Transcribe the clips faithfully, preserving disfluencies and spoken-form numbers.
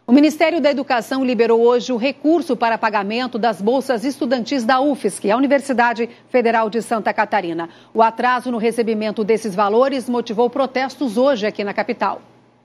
O Ministério da Educação liberou hoje o recurso para pagamento das bolsas estudantis da U F S C, a Universidade Federal de Santa Catarina. O atraso no recebimento desses valores motivou protestos hoje aqui na capital.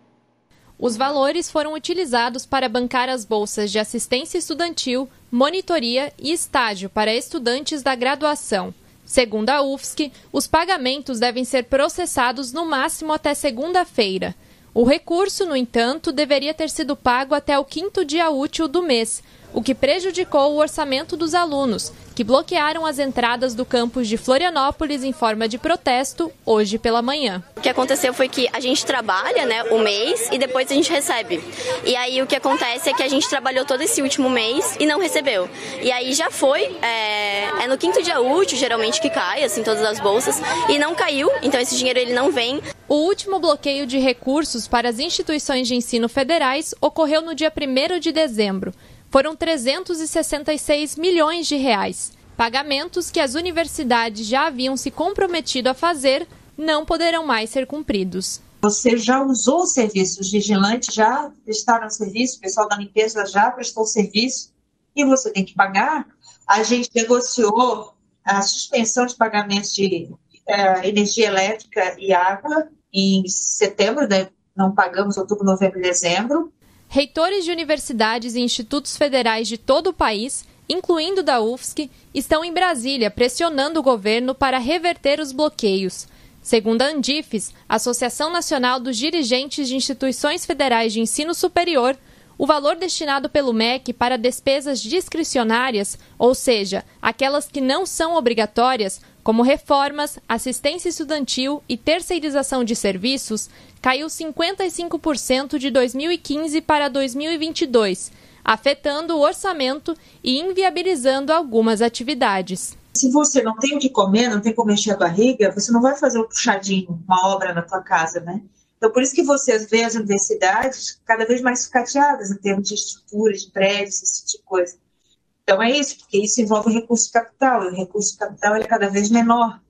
Os valores foram utilizados para bancar as bolsas de assistência estudantil, monitoria e estágio para estudantes da graduação. Segundo a U F S C, os pagamentos devem ser processados no máximo até segunda-feira. O recurso, no entanto, deveria ter sido pago até o quinto dia útil do mês, o que prejudicou o orçamento dos alunos, que bloquearam as entradas do campus de Florianópolis em forma de protesto hoje pela manhã. O que aconteceu foi que a gente trabalha, né, o mês e depois a gente recebe. E aí o que acontece é que a gente trabalhou todo esse último mês e não recebeu. E aí já foi, é, é no quinto dia útil, geralmente, que cai, assim, todas as bolsas, e não caiu, então esse dinheiro ele não vem. O último bloqueio de recursos para as instituições de ensino federais ocorreu no dia primeiro de dezembro. Foram trezentos e sessenta e seis milhões de reais. Pagamentos que as universidades já haviam se comprometido a fazer não poderão mais ser cumpridos. Você já usou o serviço, os vigilantes já prestaram serviço, o pessoal da limpeza já prestou serviço e você tem que pagar. A gente negociou a suspensão de pagamentos de é, energia elétrica e água em setembro, né? Não pagamos outubro, novembro e dezembro. Reitores de universidades e institutos federais de todo o país, incluindo da U F S C, estão em Brasília pressionando o governo para reverter os bloqueios. Segundo a Andifes, Associação Nacional dos Dirigentes de Instituições Federais de Ensino Superior, o valor destinado pelo M E C para despesas discricionárias, ou seja, aquelas que não são obrigatórias, como reformas, assistência estudantil e terceirização de serviços, caiu cinquenta e cinco por cento de dois mil e quinze para dois mil e vinte e dois, afetando o orçamento e inviabilizando algumas atividades. Se você não tem o que comer, não tem como encher a barriga, você não vai fazer um puxadinho, uma obra na tua casa, né? Então, por isso que você vê as universidades cada vez mais sucateadas em termos de estrutura, de prédios, esse tipo de coisa. Então, é isso, porque isso envolve recurso de capital, e o recurso de capital ele é cada vez menor.